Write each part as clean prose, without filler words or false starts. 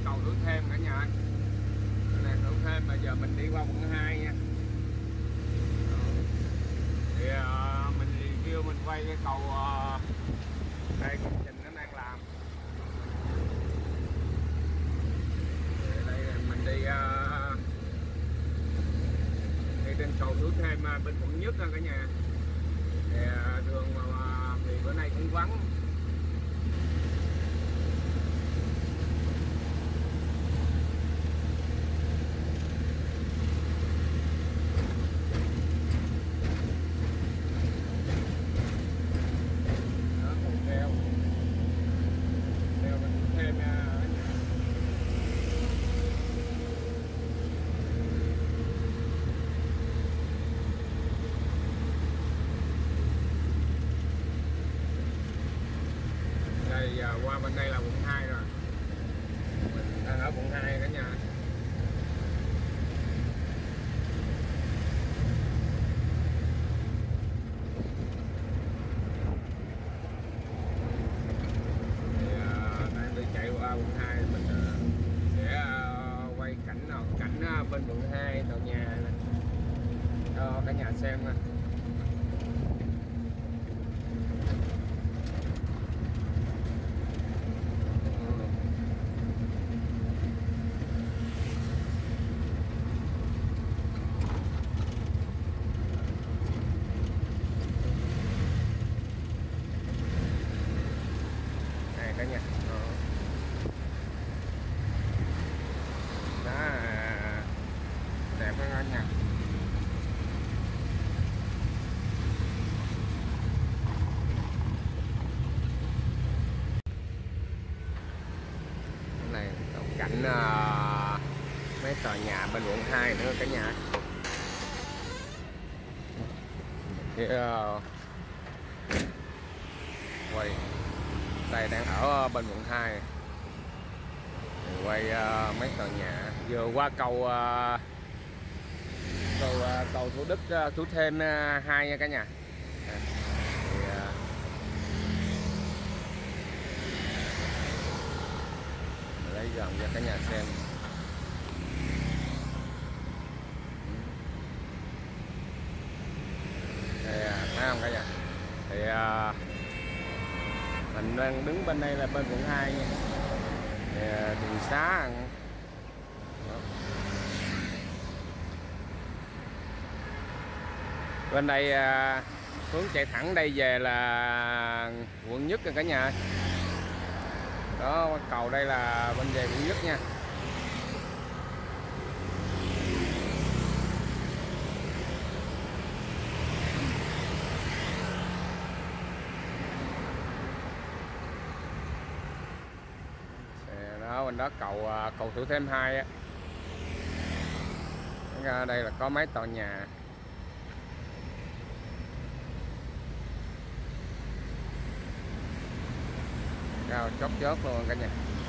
cầu Thủ Thiêm cả nhà ơi. Này Thủ Thiêm, bây giờ mình đi qua quận 2 nha. Thì mình review, mình quay cái cầu đây công trình nó đang làm. Thì đây mình đi đi trên cầu Thủ Thiêm bên quận nhất cả nhà. Thì đường thì bữa nay cũng vắng. Qua bên đây là quận 2 rồi, mình đang ở quận 2 cả nhà. Thì đang đi chạy qua quận 2, mình sẽ quay cảnh bên quận 2 tòa nhà này cho cả nhà xem nè. Cả nhà đó, đẹp quá cả nhà. Cái này cảnh mấy tòa nhà bên quận 2 nữa cả nhà. Thì quay đây đang ở bên quận 2, quay mấy tòa nhà vừa qua cầu Thủ Đức, Thủ Thiêm 2 nha cả nhà. Thì, lấy gần cho cả nhà xem. Thì thấy không cả nhà, thì mình đang đứng bên đây là bên quận 2 nha. Thì, đường xá đó. Bên đây hướng chạy thẳng đây về là quận nhất cả nhà. Đó, cầu đây là bên về quận nhất nha. Đó, bên đó cầu Thủ Thiêm 2 á. Ra đây là có mấy tòa nhà. Cao chót chót luôn cả nhà.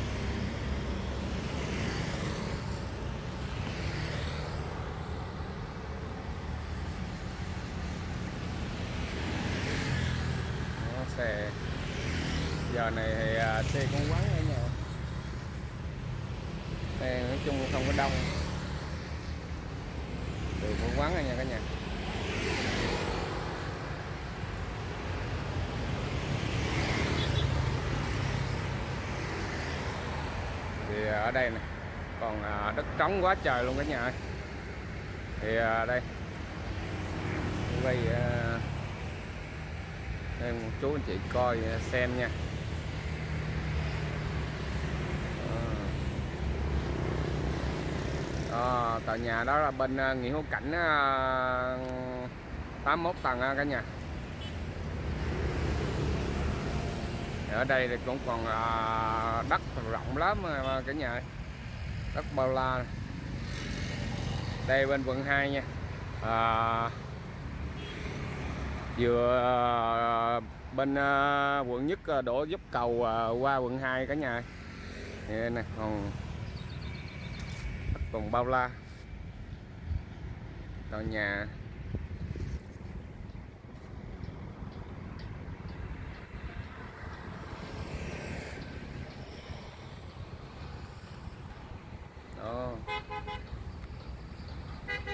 Đó, xe giờ này thì xe cũng vắng ở nhà. Xe nói chung không có đông, đường cũng vắng rồi nha cả nhà. Thì ở đây nè còn đất trống quá trời luôn cả nhà ơi. Thì đây quay đây một chú anh chị coi xem nha. Tòa nhà đó là bên Nguyễn Hữu Cảnh 81 tầng cả nhà. Ở đây thì cũng còn đất rộng lắm cả nhà, đất bao la. Đây bên quận 2 nha. Vừa bên quận nhất đổ dốc cầu qua quận 2 cả nhà. Đây nè, còn bao la tòa nhà.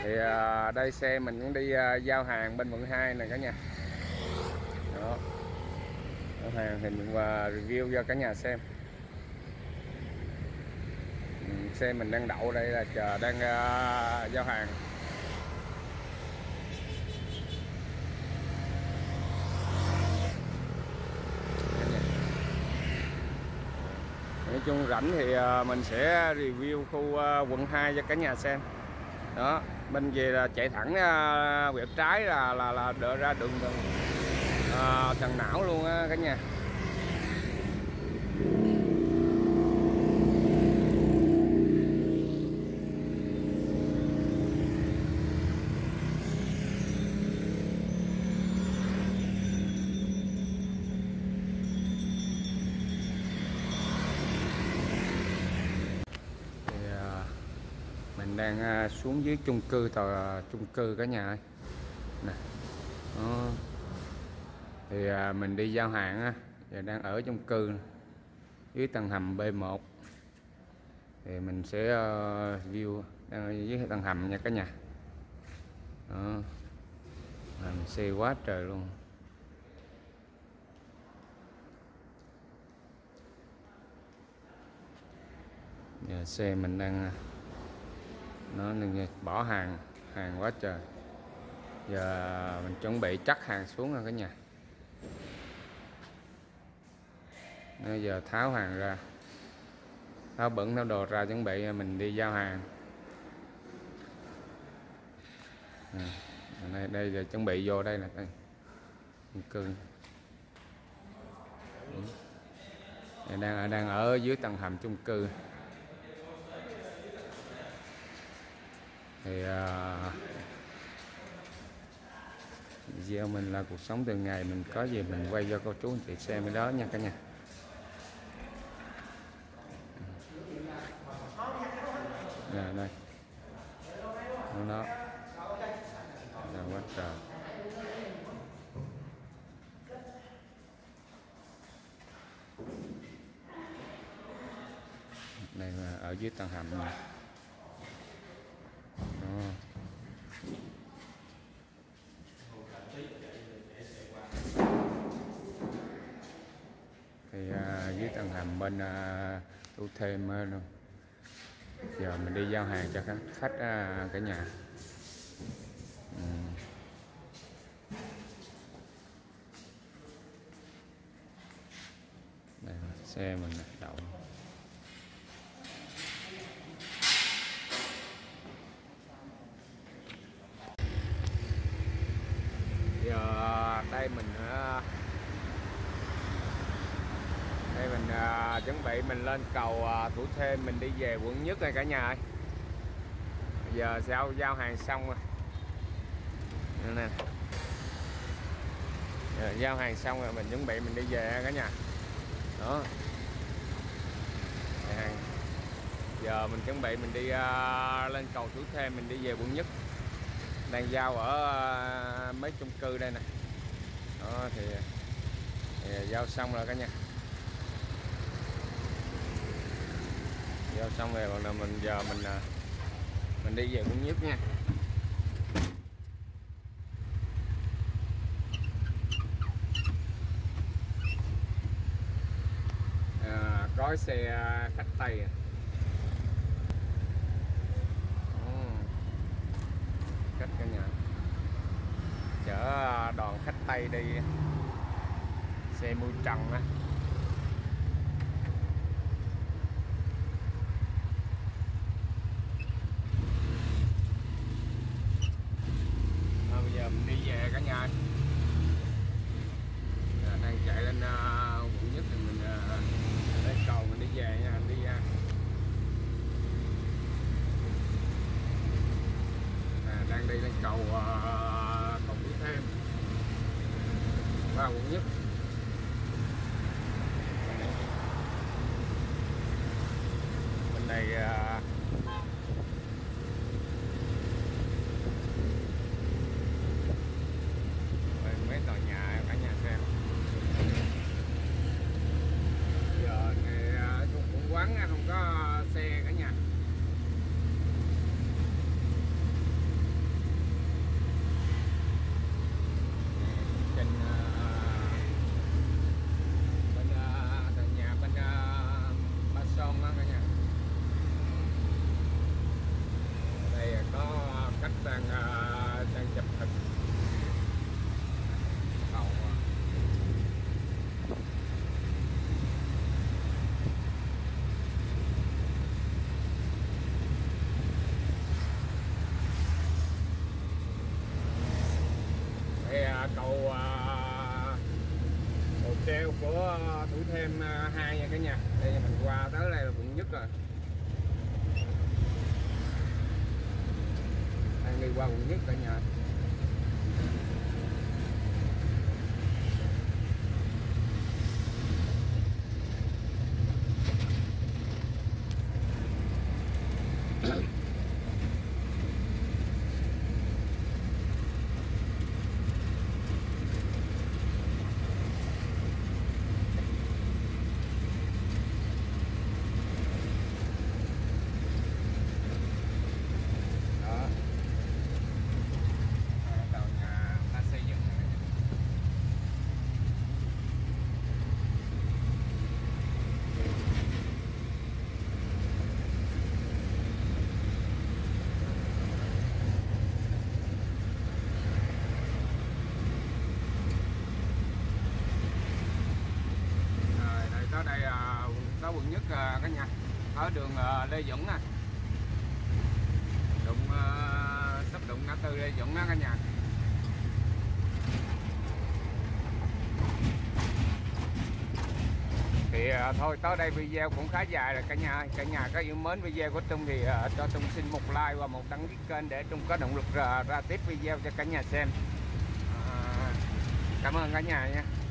Thì đây xe mình cũng đi giao hàng bên quận 2 này cả nhà. Đó. Giao hàng thì mình review cho cả nhà xem. Xe mình đang đậu đây là chờ đang giao hàng. Nói chung rảnh thì mình sẽ review khu quận 2 cho cả nhà xem. Đó, bên kia là chạy thẳng quẹo trái là đỡ ra đường Trần Não luôn á cả nhà. Mình đang xuống dưới chung cư chung cư cả nhà ơi nè. Đó. Thì mình đi giao hàng á, giờ đang ở chung cư dưới tầng hầm B1 thì mình sẽ view đang ở dưới tầng hầm nha cả nhà. Đó. Xe quá trời luôn. Giờ xe mình đang nó bỏ hàng quá trời. Giờ mình chuẩn bị chắc hàng xuống rồi cả nhà. Bây giờ tháo hàng ra, tháo bẩn tháo đồ ra, chuẩn bị mình đi giao hàng. Đây giờ chuẩn bị vô đây là đây chung cư. Đang ở dưới tầng hầm chung cư. Thì video mình là cuộc sống thường ngày, mình có gì mình quay cho cô chú anh chị xem cái đó nha cả nhà. Nè đây nó là quá trời. Đây là ở dưới tầng hầm này. Đó. Thì dưới tầng hầm bên tu thêm luôn. Giờ mình đi giao hàng cho khách cả nhà. Đây, xe mình đậu. Giờ đây mình chuẩn bị mình lên cầu Thủ Thiêm, mình đi về quận Nhất rồi cả nhà ơi. Giờ sau giao hàng xong rồi nè. Giờ giao hàng xong rồi mình chuẩn bị mình đi về cả nhà. Đó. Giờ mình chuẩn bị mình đi lên cầu Thủ Thiêm, mình đi về quận Nhất. Đang giao ở mấy chung cư đây nè. Đó thì giao xong rồi cả nhà. Giao xong rồi còn là mình giờ mình đi về quận Nhất nha. Có xe khách Tây à. Khách cả nhà chở đoàn khách Tây đi, xe mui trần á. Bây giờ mình đi về cả nhà. Đang chạy lên quận Nhất thì mình lên cầu mình đi về nha, đi ra. Đang đi lên cầu Thủ Thiêm qua quận Nhất. Bên đây mấy tòa nhà cả nhà xem. Giờ này cũng quán không có xe cả nhà. cầu cầu treo của Thủ Thiêm 2 nha cả nhà. Đây mình qua tới đây là quận Nhất rồi, đang đi qua quận Nhất cả nhà. Tới đây tới quận Nhất cả nhà, ở đường Lê Duẩn nè, sắp đụng ngã tư Lê Duẩn đó cả nhà. Thì thôi tới đây video cũng khá dài rồi cả nhà. Cả nhà có yêu mến video của Trung thì cho Trung xin một like và một đăng ký kênh để Trung có động lực ra tiếp video cho cả nhà xem. Cảm ơn cả nhà nha.